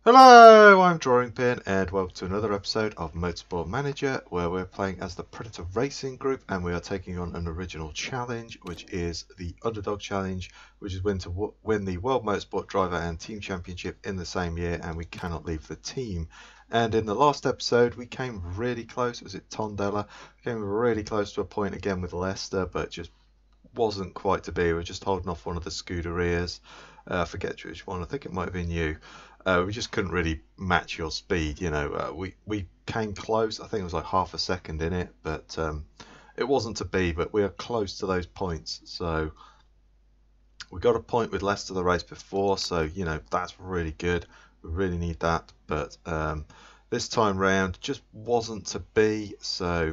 Hello, I'm Drawing Pin and welcome to another episode of Motorsport Manager, where we're playing as the Predator Racing Group and we are taking on an original challenge, which is the Underdog Challenge, which is win the World Motorsport Driver and Team Championship in the same year, and we cannot leave the team. And in the last episode we came really close. Was it Tondela? We came really close to a point again with Leicester, but just wasn't quite to be. We were just holding off one of the Scuderias. I forget which one. I think it might have been you. We just couldn't really match your speed, you know. We came close. I think it was like half a second in it, but it wasn't to be. But we are close to those points. So we got a point with Leicester the race before, so you know that's really good. We really need that, but this time round just wasn't to be. So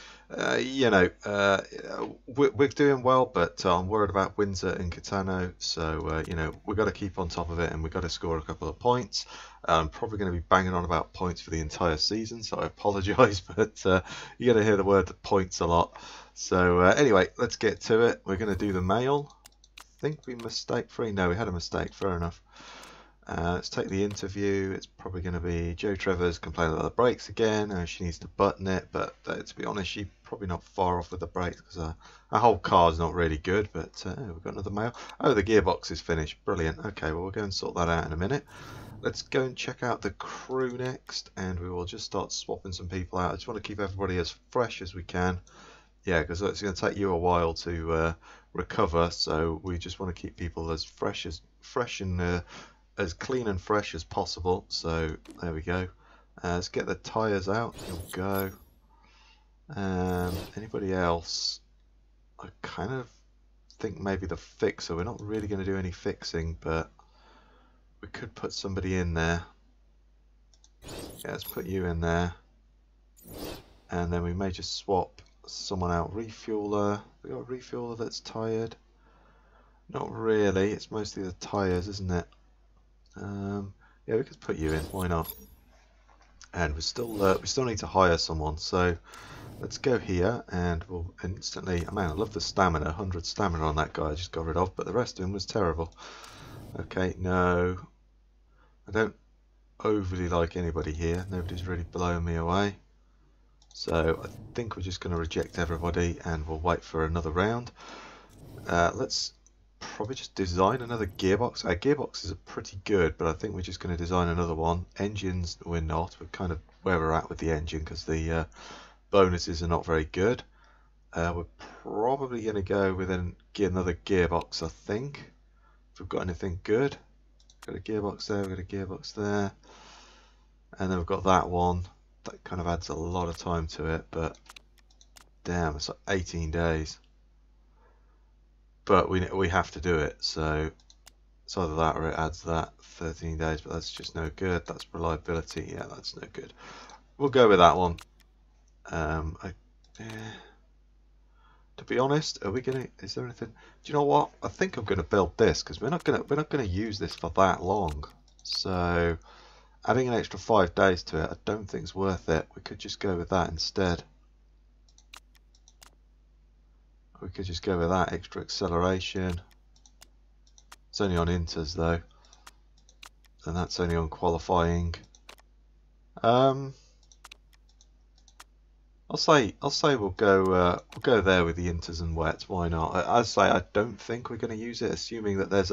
we're doing well, but I'm worried about Windsor and Catano. So we've got to keep on top of it, and we've got to score a couple of points. I'm probably going to be banging on about points for the entire season, so I apologise, but you're going to hear the word points a lot. So anyway, let's get to it. We're going to do the mail. I think we mistake free. No, we had a mistake. Fair enough. Let's take the interview. It's probably going to be Joe Trevor's complaining about the brakes again. She needs to button it, but to be honest, she's probably not far off with the brakes because our whole car's not really good. But we've got another mail. Oh, the gearbox is finished. Brilliant. Okay, well, we'll go and sort that out in a minute. Let's go and check out the crew next, and we will just start swapping some people out. I just want to keep everybody as fresh as we can. Yeah, because it's going to take you a while to recover, so we just want to keep people as fresh and as clean and fresh as possible. So there we go. Let's get the tyres out. Here we go. Anybody else? I kind of think maybe the fixer. We're not really going to do any fixing, but we could put somebody in there. Yeah, let's put you in there. And then we may just swap someone out. Refueler. We got a refueler that's tired. Not really. It's mostly the tyres, isn't it? Yeah, we could put you in. Why not? And we still need to hire someone. So let's go here, and we'll instantly. Man, I love the stamina. 100 stamina on that guy I just got rid of, but the rest of him was terrible. Okay, no, I don't overly like anybody here. Nobody's really blowing me away. So I think we're just going to reject everybody, and we'll wait for another round. Let's probably just design another gearbox. Our gearboxes are pretty good, but I think we're just going to design another one. Engines, we're not. We're kind of where we're at with the engine because the bonuses are not very good. We're probably going to go with another gearbox, I think. If we've got anything good. Got a gearbox there, we've got a gearbox there. And then we've got that one. That kind of adds a lot of time to it, but damn, it's like 18 days. But we have to do it, so it's either that or it adds that 13 days, but that's just no good. That's reliability. Yeah, that's no good. We'll go with that one. To be honest, are we gonna? Is there anything? Do you know what? I think I'm gonna build this because we're not gonna use this for that long. So adding an extra 5 days to it, I don't think it's worth it. We could just go with that instead. We could just go with that extra acceleration. It's only on inters though, and that's only on qualifying. I'll say we'll go there with the inters and wets. Why not? I say I don't think we're going to use it, assuming that there's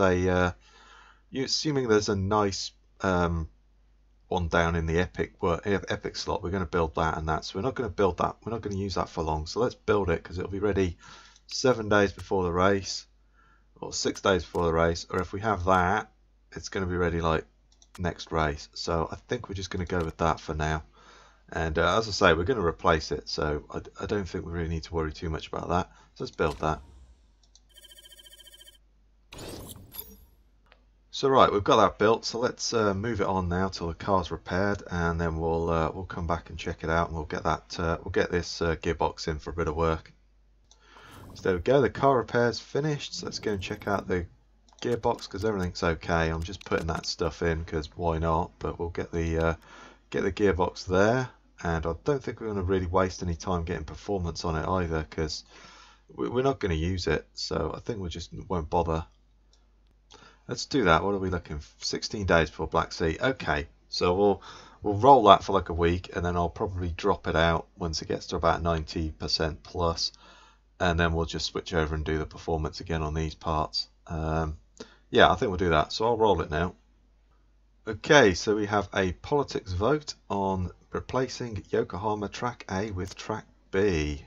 a nice one down in the epic slot. We're going to build that, and that's we're not going to build that. We're not going to use that for long. So let's build it because it'll be ready 7 days before the race, or 6 days before the race, or if we have that, it's going to be ready like next race. So I think we're just going to go with that for now. And as I say, we're going to replace it, so I don't think we really need to worry too much about that. So let's build that. So right, we've got that built, so let's move it on now till the car's repaired, and then we'll come back and check it out, and we'll get this gearbox in for a bit of work. So there we go, the car repair's finished. So let's go and check out the gearbox because everything's okay. I'm just putting that stuff in because why not? But we'll get the gearbox there, and I don't think we're going to really waste any time getting performance on it either because we're not going to use it. So I think we just won't bother. Let's do that. What are we looking for? 16 days before Black Sea. Okay, So we'll roll that for like a week, and then I'll probably drop it out once it gets to about 90% plus, and then we'll just switch over and do the performance again on these parts. Yeah, I think we'll do that. So I'll roll it now. Okay, so we have a politics vote on replacing Yokohama Track A with Track B.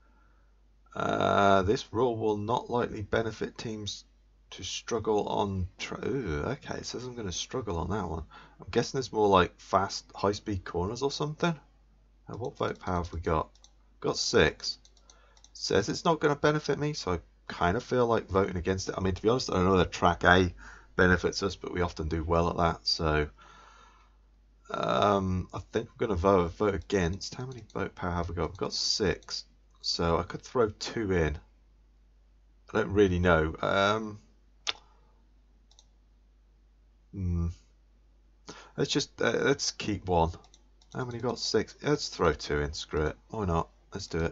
This rule will not likely benefit teams to struggle on... okay, it says I'm going to struggle on that one. I'm guessing it's more like fast, high-speed corners or something. What vote power have we got? Got 6. Says it's not going to benefit me, so I kind of feel like voting against it. I mean, to be honest, I know that Track A benefits us, but we often do well at that, so I think we're going to vote against. How many vote power have we got? We've got 6, so I could throw 2 in. I don't really know. Let's keep 1. How many got? 6. Let's throw 2 in. Screw it. Why not? Let's do it.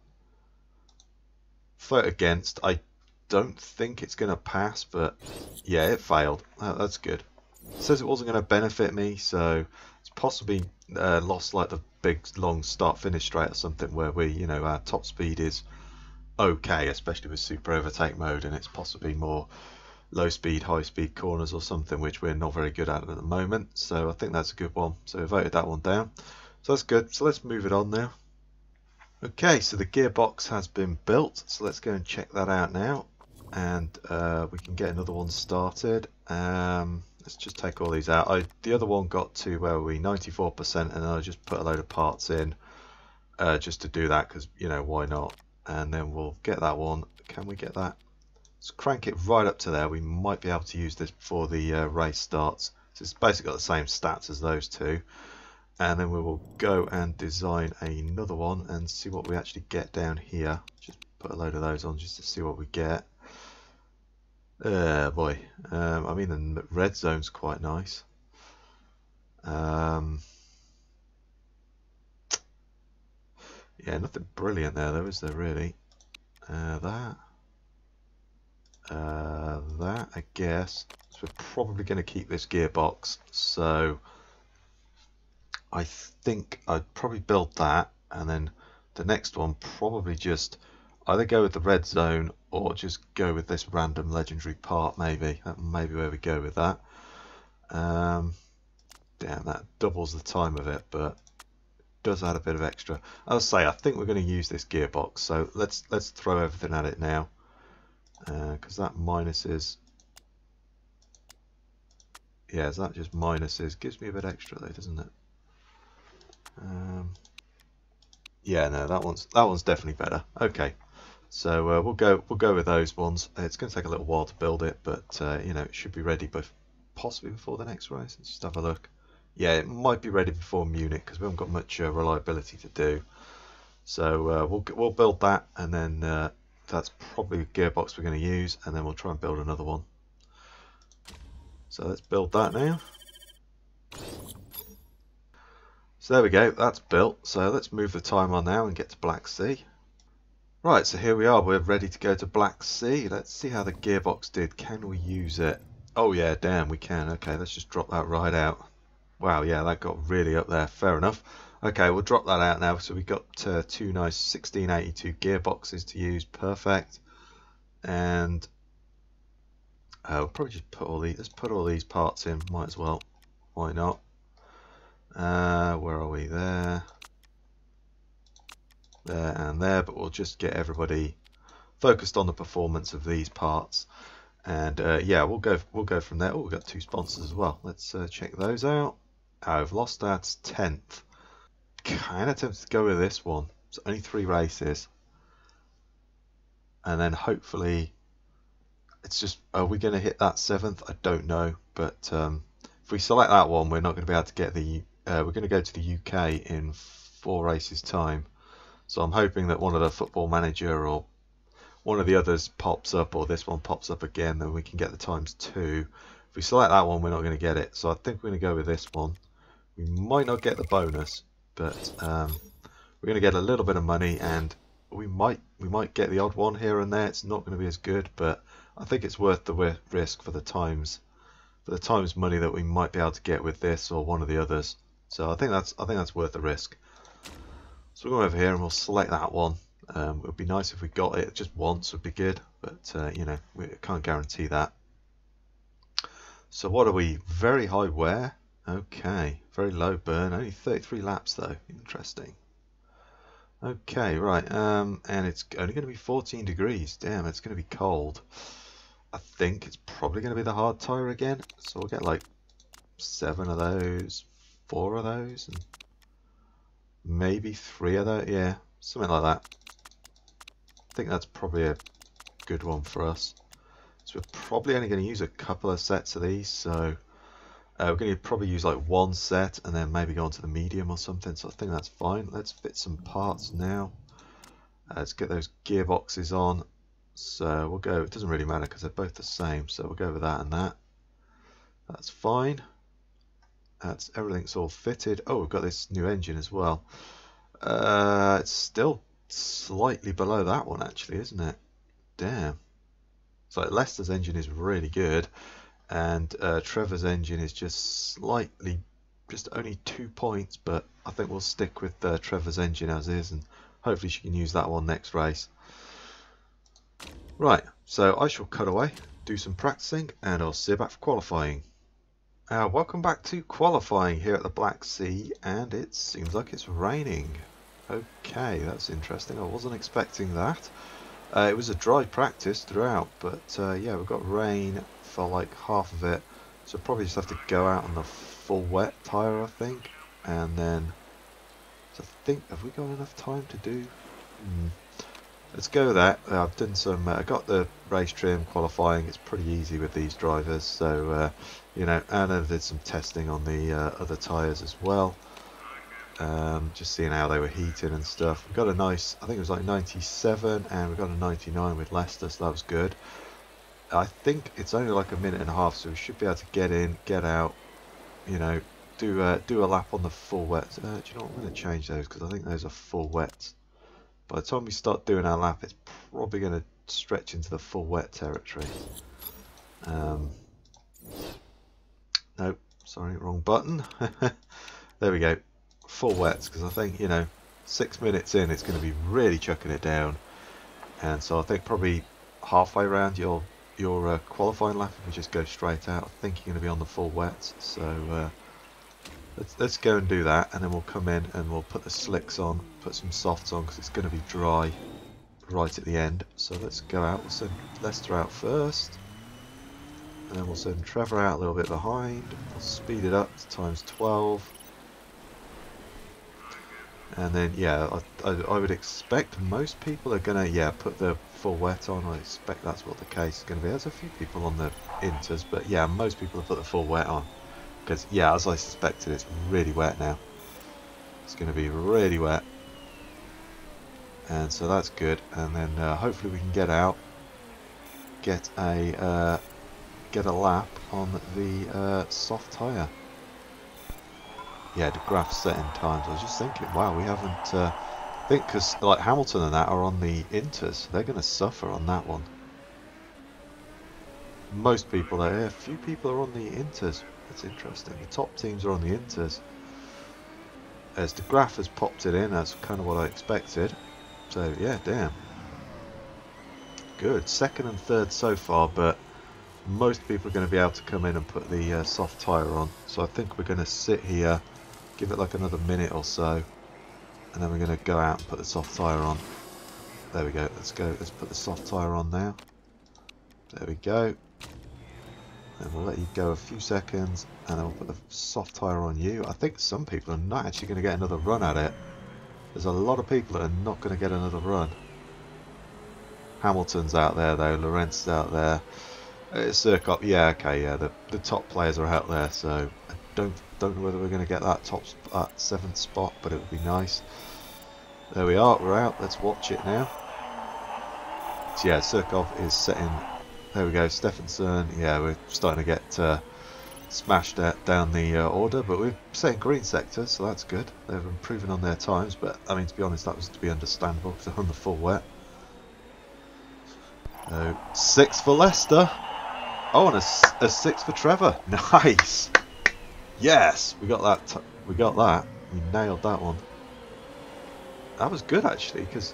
Vote against. I don't think it's going to pass, but yeah, it failed. That's good. It says it wasn't going to benefit me, so it's possibly lost like the big long start finish straight or something where we, our top speed is okay, especially with super overtake mode, and it's possibly more low speed, high speed corners or something, which we're not very good at the moment. So I think that's a good one. So we voted that one down. So that's good. So let's move it on now. Okay, so the gearbox has been built. So let's go and check that out now. And we can get another one started. Let's just take all these out. The other one got to, where were we, 94%, and then I just put a load of parts in just to do that because, why not? And then we'll get that one. Can we get that? Let's crank it right up to there. We might be able to use this before the race starts. So it's basically got the same stats as those two. And then we will go and design another one and see what we actually get down here. Just put a load of those on just to see what we get. Boy, I mean the red zone's quite nice. Yeah, nothing brilliant there though, is there really? That, I guess. So we're probably going to keep this gearbox. So I think I'd probably build that, and then the next one probably just either go with the red zone or just go with this random legendary part. Maybe that may be where we go with that. Damn, that doubles the time of it, but does add a bit of extra. I'll say I think we're going to use this gearbox, so let's throw everything at it now, because that minuses. Yeah, that just minuses. Gives me a bit extra though, doesn't it? Yeah, no, that one's definitely better. Okay, so we'll go with those ones. It's going to take a little while to build it, but it should be ready, possibly before the next race. Let's just have a look. Yeah, it might be ready before Munich because we haven't got much reliability to do. So we'll build that, and then that's probably the gearbox we're going to use, and then we'll try and build another one. So let's build that now. So there we go, that's built. So let's move the time on now and get to Black Sea. Right, so here we are, we're ready to go to Black Sea. Let's see how the gearbox did. Can we use it? Oh yeah, damn, we can. Okay, let's just drop that right out. Wow, yeah, that got really up there. Fair enough. Okay, we'll drop that out now. So we got 2 nice 1682 gearboxes to use. Perfect. And we'll probably just put all these. Let's put all these parts in. Might as well. Why not? Where are we? There, and there. But we'll just get everybody focused on the performance of these parts. And yeah, we'll go from there. Oh, we've got 2 sponsors as well. Let's check those out. I've lost that 10th. Kind of tempted to go with this one. It's only 3 races, and then hopefully it's just. Are we going to hit that 7th? I don't know, but if we select that one, we're not going to be able to get the. We're going to go to the UK in 4 races time, so I'm hoping that one of the Football Manager or one of the others pops up, or this one pops up again, then we can get the times 2. If we select that one, we're not going to get it, so I think we're going to go with this one. We might not get the bonus, but we're going to get a little bit of money, and we might get the odd one here and there. It's not going to be as good, but I think it's worth the risk for the times for the times money that we might be able to get with this or one of the others. So I think that's worth the risk. So we'll go over here and we'll select that one. It would be nice if we got it just once, would be good, but you know, we can't guarantee that. So what are we? Very high wear. Okay, very low burn. Only 33 laps though. Interesting. Okay, right. And it's only going to be 14 degrees. Damn, it's going to be cold. I think it's probably going to be the hard tire again. So we'll get like 7 of those, 4 of those, and maybe 3 of those. Yeah, something like that. I think that's probably a good one for us. So we're probably only going to use a couple of sets of these. So we're going to probably use like 1 set and then maybe go on to the medium or something. So I think that's fine. Let's fit some parts now. Let's get those gearboxes on. So we'll go, it doesn't really matter because they're both the same. So we'll go with that and that. That's fine. That's everything's all fitted. Oh, we've got this new engine as well. It's still slightly below that one actually, isn't it? Damn. So Leicester's engine is really good, and Trevor's engine is just slightly, just only 2 points, but I think we'll stick with Trevor's engine as is, and hopefully she can use that one next race. Right, so I shall cut away, do some practicing, and I'll see you back for qualifying. Welcome back to qualifying here at the Black Sea, and it seems like it's raining. Okay, that's interesting. I wasn't expecting that. It was a dry practice throughout, but yeah, we've got rain for like half of it, so probably just have to go out on the full wet tyre, I think, and then so I think, have we got enough time to do? Let's go with that. I've done some, I got the race trim qualifying. It's pretty easy with these drivers, so you know, and I did some testing on the other tyres as well. Just seeing how they were heating and stuff. We got a nice, I think it was like 97, and we got a 99 with Leicester, so that was good. I think it's only like a minute and a half, so we should be able to get in, get out, you know, do a lap on the full wet. Do you know what, I'm going to change those because I think those are full wets. By the time we start doing our lap, it's probably going to stretch into the full wet territory. Nope, sorry, wrong button. There we go. Full wets, because I think, you know, 6 minutes in it's going to be really chucking it down, and so I think probably halfway around your qualifying lap, if we just go straight out, I think you're going to be on the full wets. So let's go and do that, and then we'll come in and we'll put the slicks on, put some softs on, because it's going to be dry right at the end. So let's go out. We'll send Leicester out first, and then we'll send Trevor out a little bit behind. We'll speed it up to times 12. And then, yeah, I would expect most people are going to, yeah, put the full wet on. I expect that's what the case is going to be. There's a few people on the inters, but yeah, most people have put the full wet on. Because, yeah, as I suspected, it's really wet now. It's going to be really wet. And so that's good. And then hopefully we can get out, get a lap on the soft tyre. Yeah, the graph's set in times. I was just thinking, wow, we haven't. I think because like Hamilton and that are on the inters, they're going to suffer on that one. Most people are. Yeah, a few people are on the inters. That's interesting. The top teams are on the inters. As the graph has popped it in, that's kind of what I expected. So yeah, damn. Good. Second and third so far, but most people are going to be able to come in and put the soft tyre on. So I think we're going to sit here. Give it like another minute or so, and then we're going to go out and put the soft tyre on. There we go. Let's go. Let's put the soft tyre on now. There we go. And we'll let you go a few seconds, and then we'll put the soft tyre on you. I think some people are not actually going to get another run at it. There's a lot of people that are not going to get another run. Hamilton's out there though. Lorenz's out there. Circup, yeah, okay, yeah. The top players are out there, so I don't know whether we're going to get that top 7th spot, but it would be nice. There we are, we're out. Let's watch it now. So yeah, Surkov is setting. There we go, Stephenson. Yeah, we're starting to get smashed down the order, but we're setting green sector, so that's good. They're improving on their times, but I mean, to be honest, that was to be understandable because they're on the full wet. So 6 for Leicester. Oh, and a 6 for Trevor. Nice. Yes, we got that. We got that. We nailed that one. That was good actually, because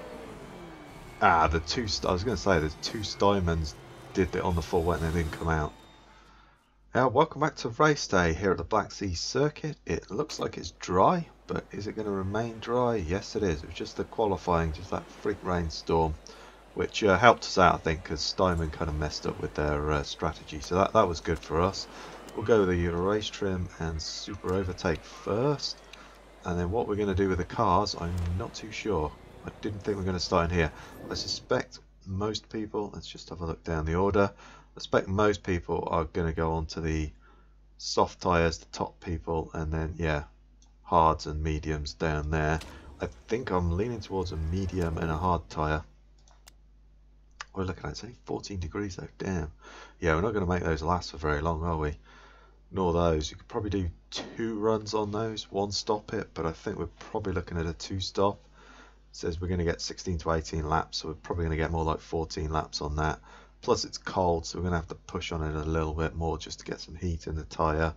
the two. I was going to say the two Stymans did it on the full wet and they didn't come out. Welcome back to race day here at the Black Sea Circuit. It looks like it's dry, but is it going to remain dry? Yes, it is. It was just the qualifying, just that freak rainstorm, which helped us out, I think, because Steinman kind of messed up with their strategy. So that was good for us. We'll go with the race trim and super overtake first. And then what we're going to do with the cars, I'm not too sure. I didn't think we were going to start in here. I suspect most people, let's just have a look down the order. I suspect most people are going to go on to the soft tyres, the top people, and then, yeah, hards and mediums down there. I think I'm leaning towards a medium and a hard tyre. We're looking at, it's only 14 degrees though, damn. Yeah, we're not going to make those last for very long, are we? Nor those. You could probably do 2 runs on those, 1 stop it, but I think we're probably looking at a 2 stop. It says we're going to get 16 to 18 laps, so we're probably going to get more like 14 laps on that. Plus it's cold, so we're going to have to push on it a little bit more just to get some heat in the tyre.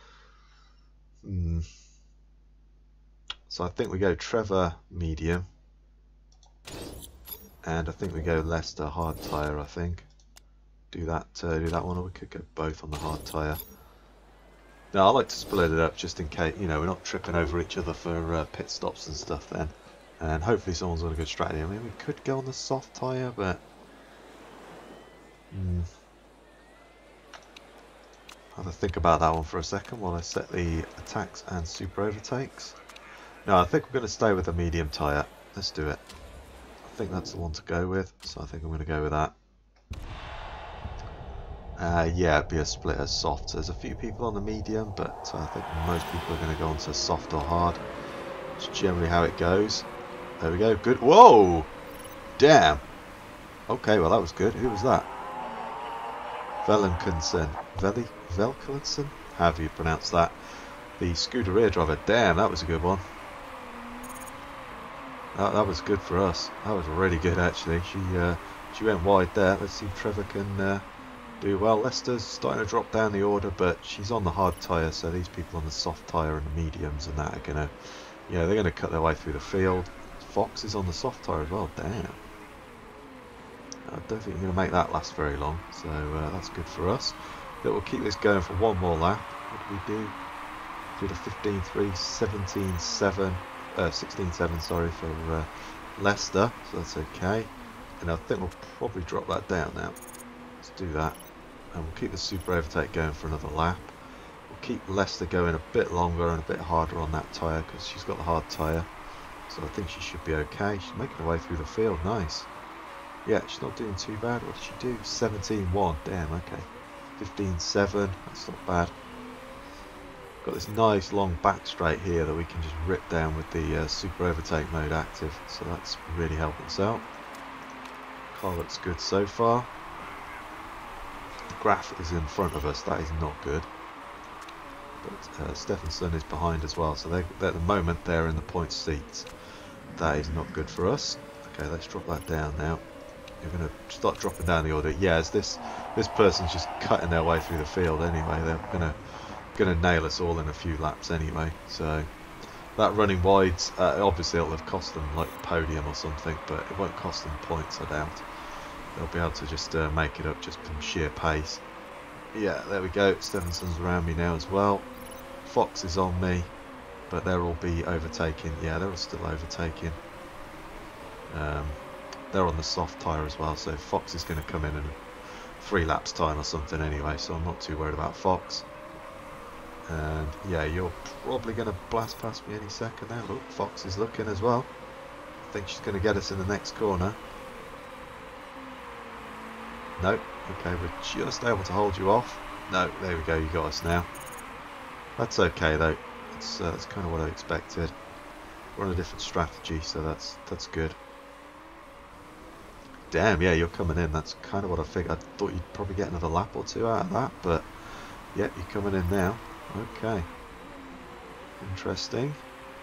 So I think we go Trevor medium, and I think we go Leicester hard tyre. I think do that one, or we could go both on the hard tyre. Now I like to split it up just in case, you know, we're not tripping over each other for pit stops and stuff then. And hopefully someone's got a good strategy. I mean, we could go on the soft tyre, but I'll have to think about that one for a second while I set the attacks and super overtakes. No, I think we're going to stay with the medium tyre. Let's do it. I think that's the one to go with, so I think I'm going to go with that. Yeah, it'd be a split as soft. So there's a few people on the medium, but I think most people are going to go on to soft or hard. It's generally how it goes. There we go, good. Whoa! Damn! Okay, well that was good. Who was that? Velenkinson. Velkinson? However you pronounce that. The Scuderia driver. Damn, that was a good one. That was good for us. That was really good actually. She went wide there. Let's see if Trevor can do well. Leicester's starting to drop down the order, but she's on the hard tyre, so these people on the soft tyre and the mediums and that are gonna, yeah, they're gonna cut their way through the field. Fox is on the soft tyre as well. Damn. I don't think we're gonna make that last very long, so that's good for us. But we'll keep this going for one more lap. What did we do? Did a 15.3, 17.7. 16.7, sorry, for Leicester, so that's okay. And I think we'll probably drop that down now. Let's do that. And we'll keep the super overtake going for another lap. We'll keep Leicester going a bit longer and a bit harder on that tyre because she's got the hard tyre. So I think she should be okay. She's making her way through the field, nice. Yeah, she's not doing too bad. What did she do? 17.1, damn, okay. 15.7, that's not bad. Got this nice long back straight here that we can just rip down with the super overtake mode active, so that's really helping us out. Car looks good so far. The graph is in front of us, that is not good. But Stephenson is behind as well, so at the moment they're in the points seats. That is not good for us. Okay, let's drop that down now. You're going to start dropping down the order. Yeah, as this person's just cutting their way through the field anyway. They're going to nail us all in a few laps anyway. So that running wides, obviously it'll have cost them like podium or something, but it won't cost them points, I doubt. They'll be able to just make it up just from sheer pace. Yeah, there we go. Stephenson's around me now as well. Fox is on me, but they'll all be overtaking. Yeah, they're all still overtaking. They're on the soft tyre as well, so Fox is going to come in 3 laps time or something anyway, so I'm not too worried about Fox. And yeah, you're probably going to blast past me any second now. Look, Fox is looking as well. I think she's going to get us in the next corner. Nope. Okay, we're just able to hold you off. No, there we go, you got us now. That's okay though. That's kind of what I expected. We're on a different strategy, so that's good. Damn, yeah, you're coming in. That's kind of what I figured. I thought you'd probably get another lap or 2 out of that, but yep, you're coming in now. Okay. Interesting.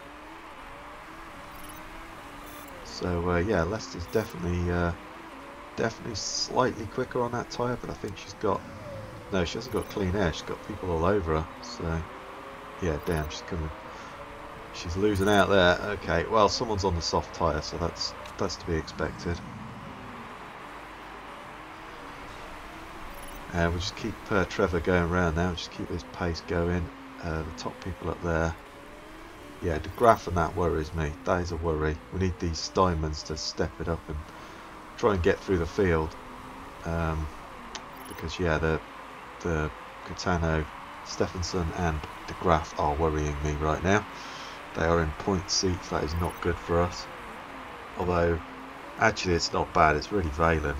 So yeah, Leicester's definitely slightly quicker on that tyre, but I think she's got No, she hasn't got clean air. She's got people all over her. So, yeah, damn, she's coming. She's losing out there. Okay, well, someone's on the soft tyre, so that's to be expected. We'll just keep Trevor going around now. Just keep this pace going. The top people up there. Yeah, De Graaf and that worries me. That is a worry. We need these Steinmans to step it up and try and get through the field. Because yeah, the Caetano, Stephenson and De Graaf are worrying me right now. They are in point seats. That is not good for us. Although, actually, it's not bad. It's really Valen.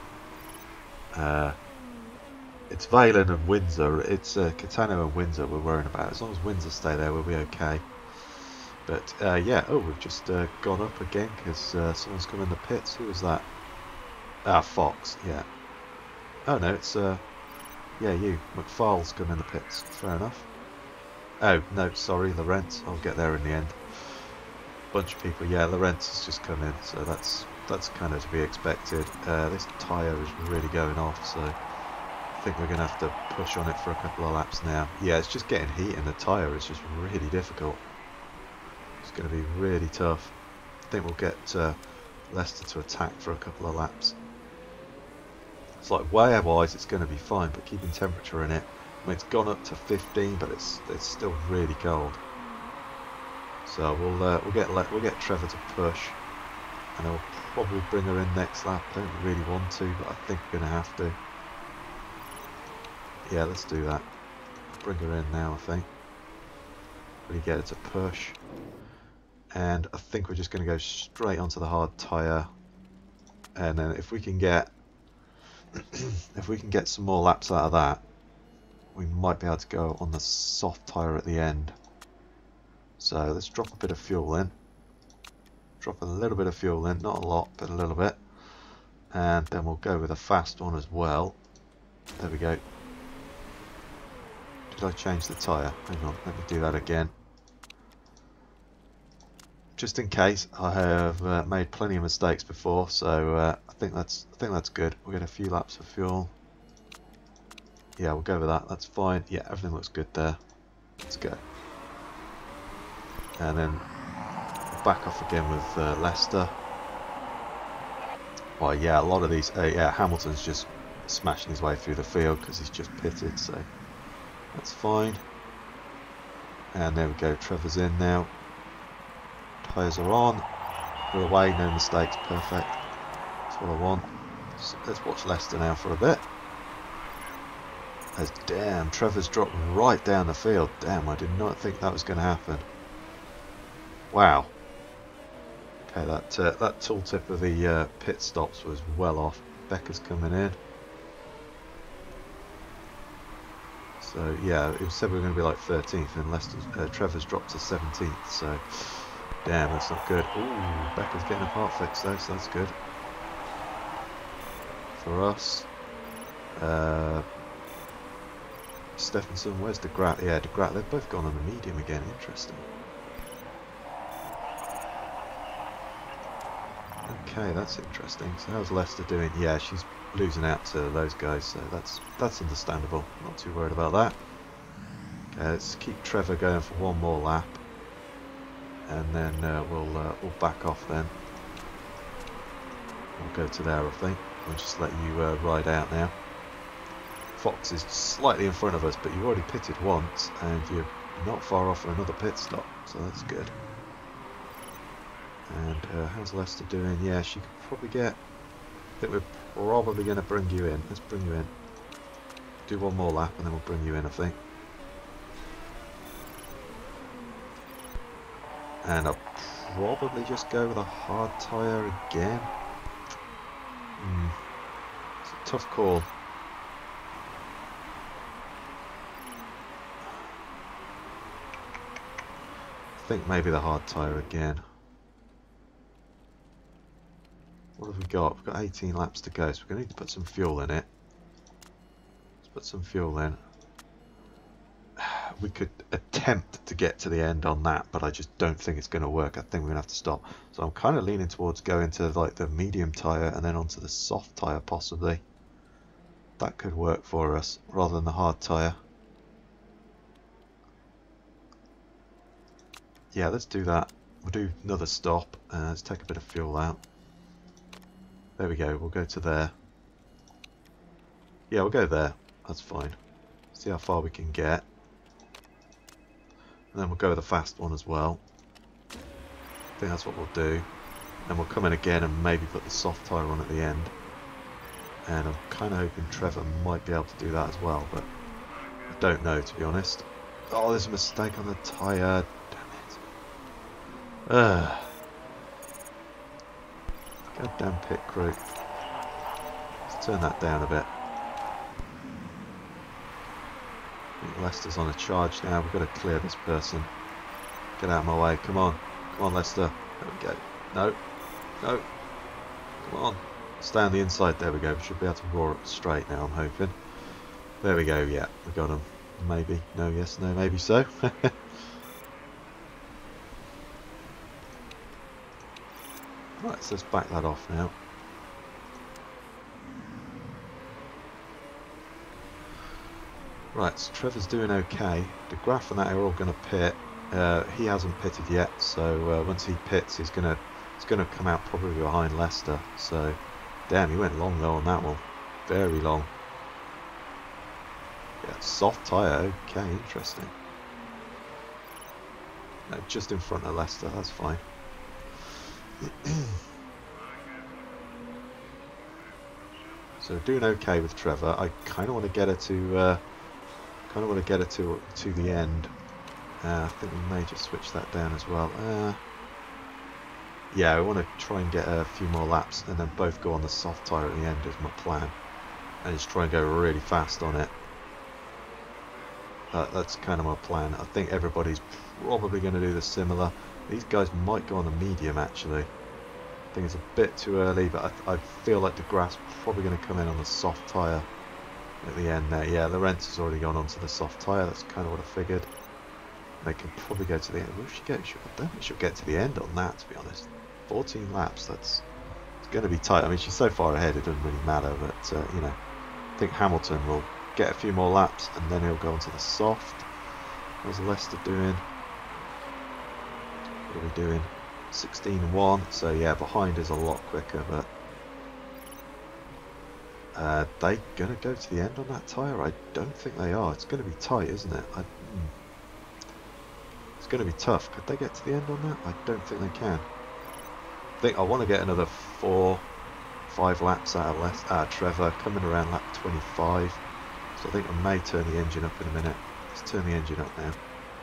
It's Valen and Windsor. It's Caetano and Windsor we're worrying about. As long as Windsor stay there, we'll be okay. But yeah, oh, we've just gone up again because someone's come in the pits. Who was that? Ah, Fox. Yeah. Oh no, it's yeah, you. McFarl's come in the pits. Fair enough. Oh no, sorry, Lorenz. I'll get there in the end. Bunch of people. Yeah, Lorenz has just come in, so that's kind of to be expected. This tyre is really going off, so I think we're going to have to push on it for a couple of laps now. Yeah, it's just getting heat in the tyre. It's just really difficult. It's going to be really tough. I think we'll get Leicester to attack for a couple of laps. It's like wear-wise, it's going to be fine, but keeping temperature in it. I mean, it's gone up to 15, but it's still really cold. So we'll get Trevor to push, and I'll probably bring her in next lap. I don't really want to, but I think we're going to have to. Yeah, let's do that. Bring her in now, I think. Really get her to push. And I think we're just going to go straight onto the hard tyre. And then if we can get some more laps out of that, we might be able to go on the soft tyre at the end. So let's drop a bit of fuel in. Drop a little bit of fuel in, not a lot, but a little bit. And then we'll go with a fast one as well. There we go. Did I change the tyre? Hang on, let me do that again. Just in case, I have made plenty of mistakes before, so I think that's good. We'll get a few laps of fuel. Yeah, we'll go with that. That's fine. Yeah, everything looks good there. Let's go. And then we'll back off again with Leicester. Well, yeah, a lot of these. Yeah, Hamilton's just smashing his way through the field because he's just pitted, so that's fine. And there we go. Trevor's in now. Tyres are on. We're away. No mistakes. Perfect. That's what I want. So let's watch Leicester now for a bit. As damn, Trevor's dropped right down the field. Damn, I did not think that was going to happen. Wow. Okay, that tooltip of the pit stops was well off. Becker's coming in. So yeah, it said we were going to be like 13th, and Leicester's Trevor's dropped to 17th. So damn, that's not good. Ooh, Becker's getting a part fix though, so that's good for us. Stephenson, where's De Graaf? Yeah, De Graaf, they've both gone on the medium again. Interesting. Okay, that's interesting. So how's Leicester doing? Yeah, she's losing out to those guys, so that's understandable. Not too worried about that. Okay, let's keep Trevor going for one more lap, and then we'll back off. Then we'll go to there. I think we'll just let you ride out now. Fox is slightly in front of us, but you've already pitted once, and you're not far off for another pit stop, so that's good. And how's Leicester doing? Yeah, she could probably get. I think we're probably going to bring you in. Let's bring you in. Do one more lap, and then we'll bring you in, I think. And I'll probably just go with a hard tyre again. It's a tough call. I think maybe the hard tyre again. What have we got? We've got 18 laps to go, so we're going to need to put some fuel in it. Let's put some fuel in. We could attempt to get to the end on that, but I just don't think it's going to work. I think we're going to have to stop. So I'm kind of leaning towards going to like the medium tyre and then onto the soft tyre possibly. That could work for us rather than the hard tyre. Yeah, let's do that. We'll do another stop. Let's take a bit of fuel out. There we go. We'll go to there. Yeah, we'll go there. That's fine. See how far we can get. And then we'll go with the fast one as well. I think that's what we'll do. Then we'll come in again and maybe put the soft tyre on at the end. And I'm kind of hoping Trevor might be able to do that as well, but I don't know, to be honest. Oh, there's a mistake on the tyre. Damn it. Goddamn pit crew. Let's turn that down a bit. I think Leicester's on a charge now. We've got to clear this person. Get out of my way. Come on. Come on, Leicester. There we go. No. No. Come on. Stay on the inside. There we go. We should be able to roar it straight now, I'm hoping. There we go. Yeah, we got him. Maybe. No, yes, no, maybe so. Right, so let's back that off now. Right, so Trevor's doing okay. De Graaf and that are all going to pit. He hasn't pitted yet, so once he pits, he's gonna come out probably behind Leicester. So, damn, he went long though on that one, very long. Yeah, soft tyre. Okay, interesting. No, just in front of Leicester. That's fine. So doing okay with Trevor. I kind of want to get her to. To the end. I think we may just switch that down as well. Yeah, I want to try and get a few more laps and then both go on the soft tyre at the end is my plan. And just try and go really fast on it. That's kind of my plan. I think everybody's probably going to do the similar. These guys might go on the medium actually. I think it's a bit too early, but I feel like De Graaf's probably going to come in on the soft tyre at the end there. Yeah, Lorenz has already gone onto the soft tyre. That's kind of what I figured. They can probably go to the end. Will she get? I don't think she'll get to the end on that, to be honest. 14 laps. It's going to be tight. I mean, she's so far ahead, it doesn't really matter. But you know, I think Hamilton will get a few more laps, and then he'll go onto the soft. How's Leicester doing? What are we doing? 16-1. So yeah, behind is a lot quicker, but. They gonna go to the end on that tyre? I don't think they are. It's gonna be tight, isn't it? It's gonna be tough. Could they get to the end on that? I don't think they can. I think I want to get another 4-5 laps out of Trevor, coming around lap 25. So I think I may turn the engine up in a minute. Let's turn the engine up now.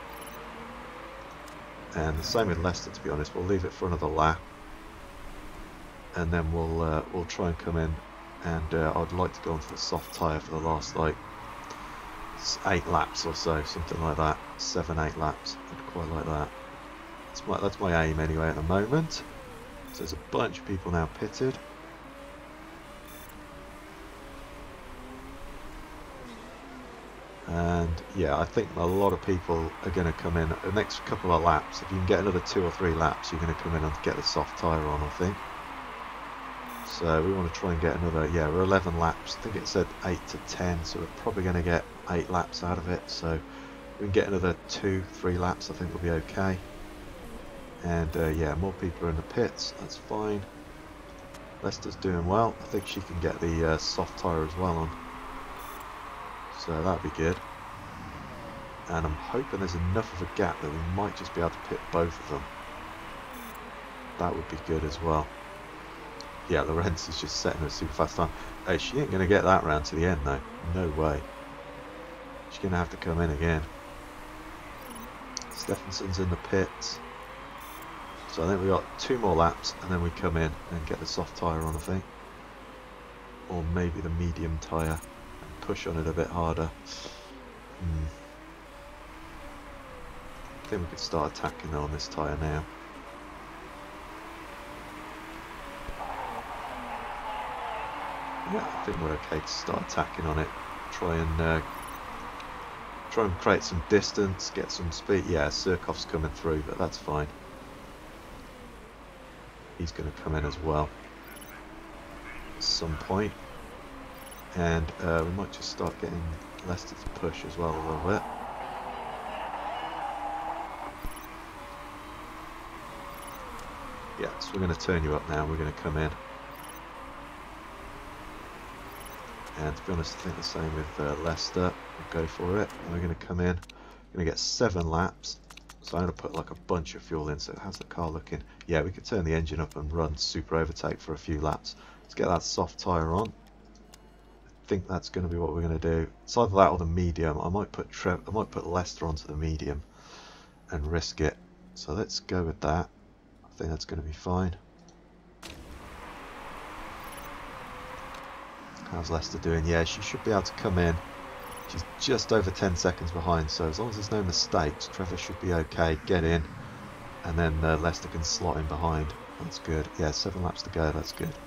And the same with Leicester, to be honest. We'll leave it for another lap, and then we'll try and come in. And I'd like to go onto the soft tyre for the last like 8 laps or so, something like that. 7-8 laps. I'd quite like that. That's my aim anyway at the moment. So there's a bunch of people now pitted. And yeah, I think a lot of people are going to come in the next couple of laps. If you can get another 2 or 3 laps, you're going to come in and get the soft tyre on, I think. So we want to try and get another, yeah, we're 11 laps. I think it said 8 to 10, so we're probably going to get 8 laps out of it. So if we can get another 2-3 laps, I think we'll be okay. And yeah, more people are in the pits, that's fine. Leicester's doing well. I think she can get the soft tyre as well on. So that'd be good. And I'm hoping there's enough of a gap that we might just be able to pit both of them. That would be good as well. Yeah, Lorenz is just setting a super fast time. Hey, she ain't going to get that round to the end though. No way. She's going to have to come in again. Stephenson's in the pits. So I think we've got 2 more laps and then we come in and get the soft tyre on, I think. Or maybe the medium tyre and push on it a bit harder. I think we could start attacking on this tyre now. Yeah, I think we're okay to start attacking on it. Try and create some distance, get some speed. Yeah, Surkov's coming through, but that's fine. He's going to come in as well at some point. And we might just start getting Leicester to push as well a little bit. Yeah, so we're going to turn you up now. We're going to come in. And to be honest, I think the same with Leicester. We'll go for it. And we're going to come in. We're going to get 7 laps. So I'm going to put like a bunch of fuel in. So how's the car looking? Yeah, we could turn the engine up and run super overtake for a few laps. Let's get that soft tyre on. I think that's going to be what we're going to do. It's either that or the medium. I might put Leicester onto the medium and risk it. So let's go with that. I think that's going to be fine. How's Leicester doing? Yeah, she should be able to come in. She's just over 10 seconds behind, so as long as there's no mistakes, Trevor should be okay. Get in, and then Leicester can slot in behind. That's good. Yeah, 7 laps to go. That's good.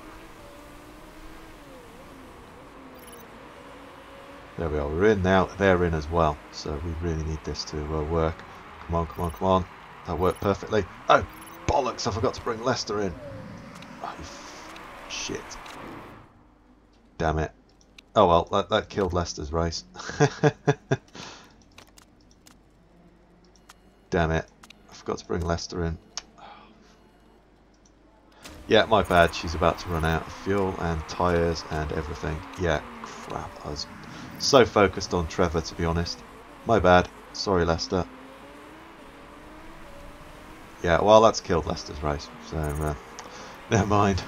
There we are. We're in now. They're in as well, so we really need this to work. Come on, come on, come on. That worked perfectly. Oh, bollocks! I forgot to bring Leicester in. Oh, shit. Damn it. Oh well, that killed Leicester's race. Damn it. I forgot to bring Leicester in. Yeah, my bad. She's about to run out of fuel and tyres and everything. Yeah, crap. I was so focused on Trevor, to be honest. My bad. Sorry, Leicester. Yeah, well, that's killed Leicester's race. So, never mind.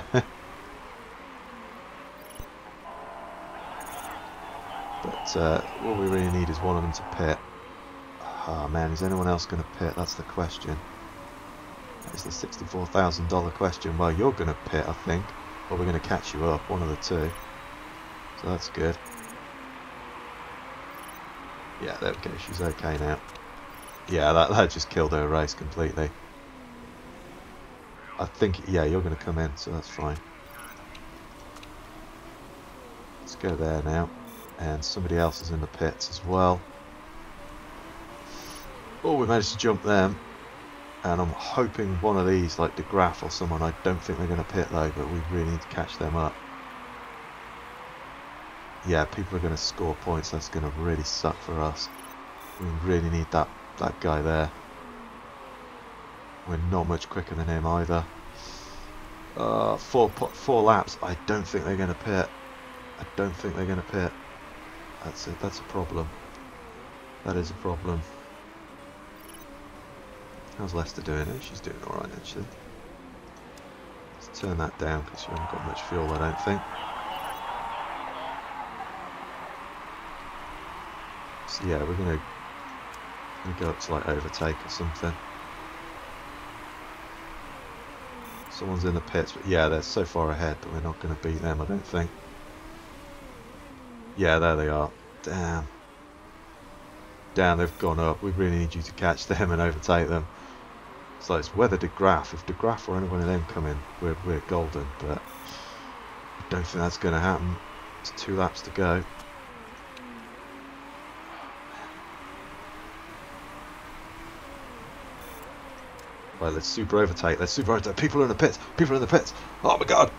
But all we really need is one of them to pit. Oh man, is anyone else going to pit? That's the question. That is the $64,000 question. Well, you're going to pit, I think. Or we're going to catch you up, one of the two. So that's good. Yeah, there we go. She's okay now. Yeah, that just killed her race completely. I think, yeah, you're going to come in, so that's fine. Let's go there now. And somebody else is in the pits as well. Oh, we managed to jump them. And I'm hoping one of these, like De Graaf or someone, I don't think they're going to pit though, but we really need to catch them up. Yeah, people are going to score points. That's going to really suck for us. We really need that guy there. We're not much quicker than him either. 4 laps. I don't think they're going to pit. I don't think they're going to pit. That's it. That's a problem. That is a problem. How's Leicester doing? She's doing alright actually. Let's turn that down because you haven't got much fuel, I don't think. So yeah, we're gonna go up to like overtake or something. Someone's in the pits, but yeah, they're so far ahead, but we're not going to beat them, I don't think. Yeah, there they are. Damn. Damn, they've gone up. We really need you to catch them and overtake them. So it's whether De Graaf. If De Graaf or any one of them come in, we're golden, but I don't think that's going to happen. It's 2 laps to go. Right, let's super overtake. Let's super overtake. People are in the pits. People are in the pits. Oh my god.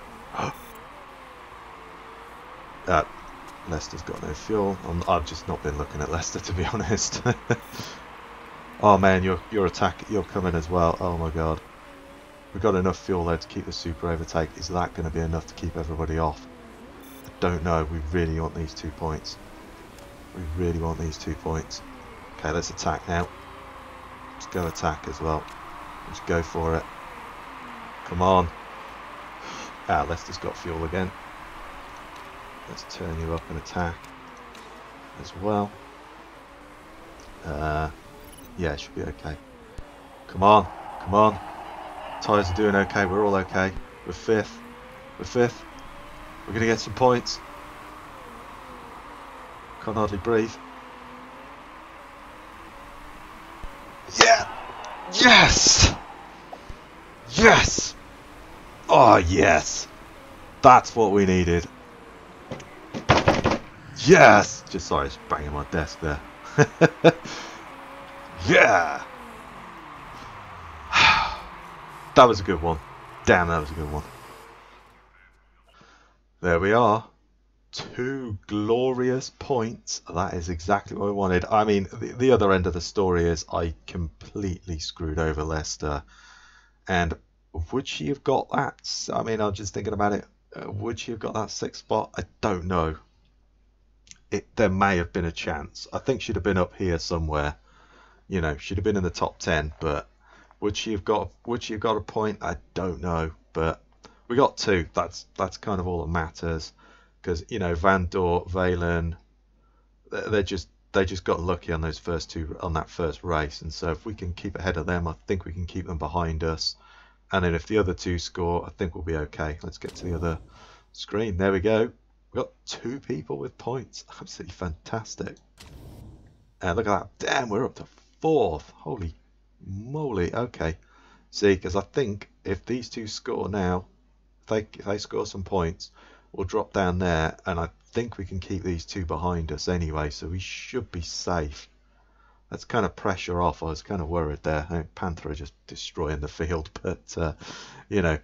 Leicester's got no fuel. I've just not been looking at Leicester, to be honest. Oh man, you're coming as well. Oh my god. We've got enough fuel there to keep the super overtake. Is that going to be enough to keep everybody off? I don't know. We really want these 2 points. We really want these 2 points. Okay, let's attack now. Let's go attack as well. Let's go for it. Come on. Leicester's got fuel again. Let's turn you up and attack as well. Yeah, it should be okay. Come on, come on. Tyres are doing okay. We're all okay. We're 5th. We're 5th. We're going to get some points. Can't hardly breathe. Yeah! Yes! Yes! Oh, yes! That's what we needed. Yes! Just sorry, just banging my desk there. Yeah! That was a good one. Damn, that was a good one. There we are. 2 glorious points. That is exactly what I wanted. I mean, the other end of the story is I completely screwed over Leicester. And would she have got that? I mean, I'm just thinking about it. Would she have got that 6th spot? I don't know. There may have been a chance. I think she'd have been up here somewhere. You know, she'd have been in the top 10. But would she have got a point? I don't know. But we got 2. That's kind of all that matters. Because, you know, Van Dort, Valen, they just got lucky on those first 2 on that first race. And so if we can keep ahead of them, I think we can keep them behind us. And then if the other 2 score, I think we'll be okay. Let's get to the other screen. There we go. We've got 2 people with points. Absolutely fantastic. And look at that. Damn, we're up to 4th. Holy moly. Okay. See, because I think if these 2 score now, if they score some points, we'll drop down there. And I think we can keep these 2 behind us anyway. So we should be safe. That's kind of pressure off. I was kind of worried there. I mean, Panther are just destroying the field, but you know,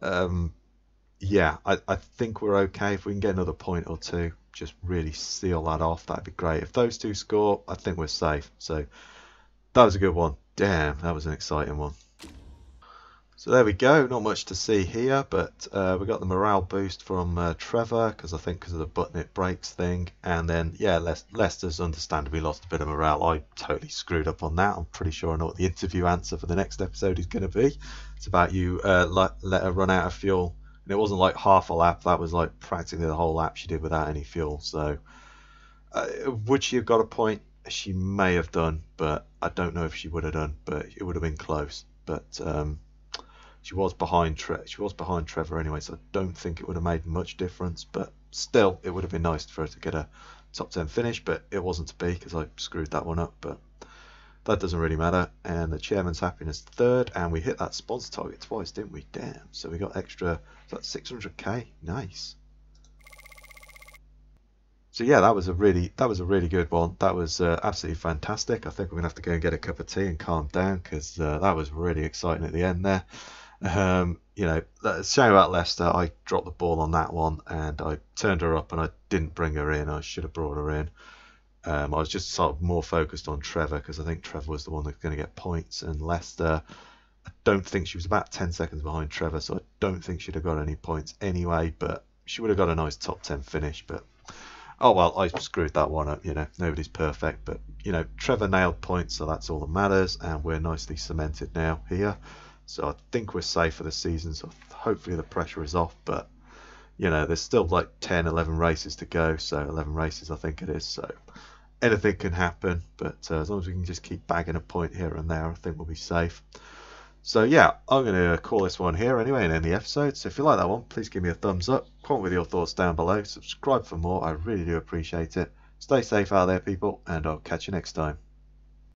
yeah, I think we're okay if we can get another point or 2. Just really seal that off. That'd be great. If those 2 score, I think we're safe. So that was a good one. Damn, that was an exciting one. So there we go. Not much to see here, but we got the morale boost from Trevor because of the button it breaks thing, and then yeah, Leicester's understandably lost a bit of morale. I totally screwed up on that. I'm pretty sure I know what the interview answer for the next episode is going to be. It's about you let her run out of fuel, and it wasn't like half a lap. That was like practically the whole lap she did without any fuel. So would she have got a point? She may have done, but I don't know if she would have done. But it would have been close. But she was behind Trevor anyway, so I don't think it would have made much difference. But still, it would have been nice for her to get a top 10 finish, but it wasn't to be because I screwed that one up. But that doesn't really matter. And the chairman's happiness 3rd, and we hit that sponsor target twice, didn't we? Damn. So we got extra. That's 600k. Nice. So yeah, that was a really good one. That was absolutely fantastic. I think we're gonna have to go and get a cup of tea and calm down because that was really exciting at the end there. You know, shame about Leicester. I dropped the ball on that one, and I turned her up, and I didn't bring her in. I should have brought her in. I was just sort of more focused on Trevor because I think Trevor was the one that's going to get points, and Leicester, I don't think she was about 10 seconds behind Trevor, so I don't think she'd have got any points anyway. But she would have got a nice top 10 finish. But oh well, I screwed that one up. You know, nobody's perfect, but you know, Trevor nailed points, so that's all that matters, and we're nicely cemented now here. So I think we're safe for the season, so hopefully the pressure is off. But, you know, there's still like 10, 11 races to go. So 11 races, I think it is. So anything can happen. But as long as we can just keep bagging a point here and there, I think we'll be safe. So, yeah, I'm going to call this one here anyway and end the episode. So if you like that one, please give me a thumbs up. Comment with your thoughts down below. Subscribe for more. I really do appreciate it. Stay safe out there, people, and I'll catch you next time.